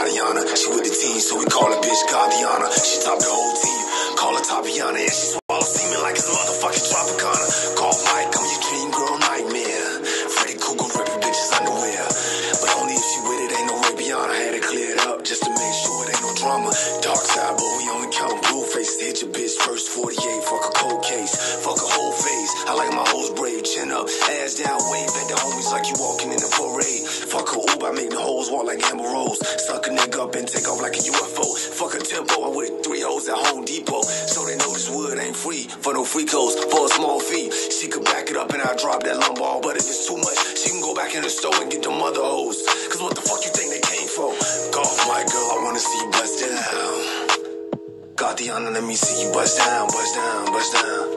Thothiana. She with the team, so we call her bitch Thothiana. She top the whole team, call her Thothiana. And she swallow semen like it's a motherfucking Tropicana. Call Mike, I'm your dream girl nightmare. Freddy Cougar ripping bitches underwear. But only if she with it, ain't no way beyond. I had it cleared up just to make sure it ain't no drama. Dark side, but we only count blue faces. Hit your bitch first 48, fuck a cold case, fuck a whole face. I like my hoes brave, chin up, ass down, wave at the homies like you walking in a parade. Fuck a Uber, I make the hoes walk like Amber Rose. Suck a nigga up and take off like a UFO. Fuck a tempo, I'm with 3 hoes at Home Depot. So they know this wood ain't free for no free clothes for a small fee. She could back it up and I drop that lumbar. But if it's too much, she can go back in the store and get the mother hoes. Cause what the fuck you think they came for? Golf my girl, I wanna see you bust down. Thothiana, let me see you bust down, bust down, bust down.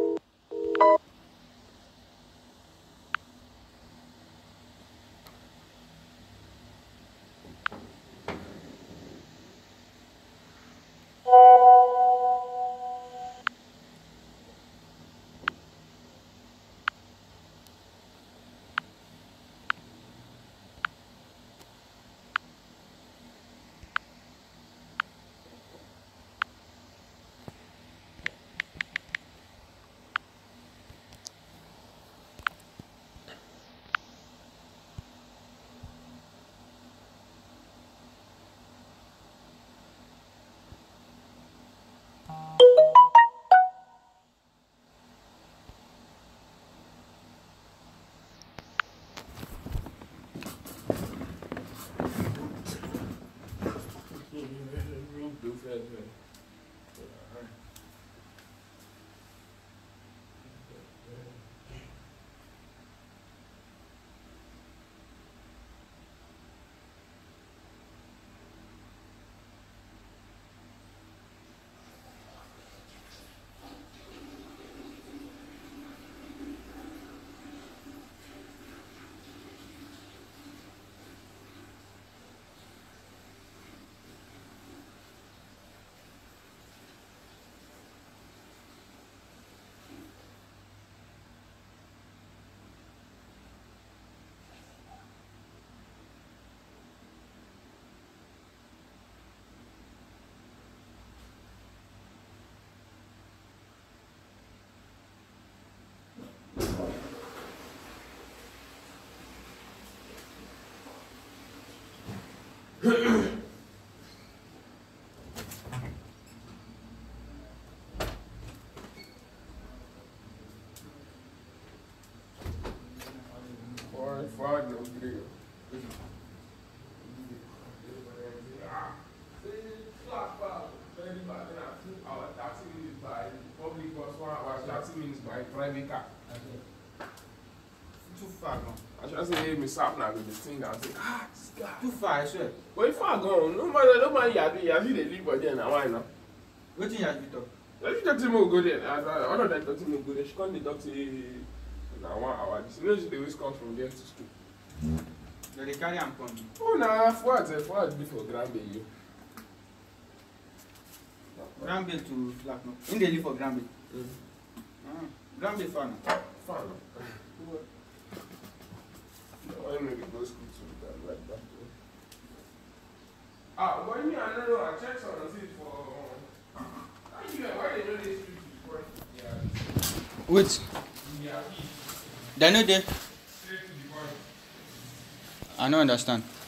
By private car. Too far gone. I should say, me stop now with this thing. I say, this guy. Too far, I swear. But far gone. No man, you have to leave for there now. Why not? What thing you have to talk? If you talk to me, go there. Other than talk to me, go there. She can't talk to now 1 hour. You know, she always come from there to school. So they carry and come. Oh, nah, for before Granby. Granby to Black, no? In the live for Granby. Granby fun. Fun. I don't know if go school to like that. But me, I don't know. I checked on the seat for. Why they know this street before? Yeah. Which? Yeah. They know there. Straight to the point. I don't understand.